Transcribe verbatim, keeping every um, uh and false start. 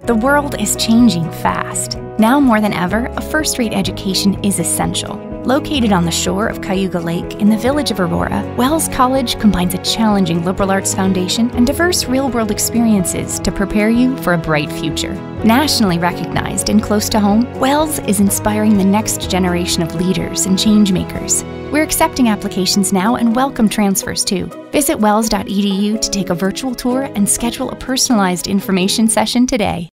The world is changing fast. Now more than ever, a first-rate education is essential. Located on the shore of Cayuga Lake in the village of Aurora, Wells College combines a challenging liberal arts foundation and diverse real-world experiences to prepare you for a bright future. Nationally recognized and close to home, Wells is inspiring the next generation of leaders and changemakers. We're accepting applications now and welcome transfers too. Visit wells dot e d u to take a virtual tour and schedule a personalized information session today.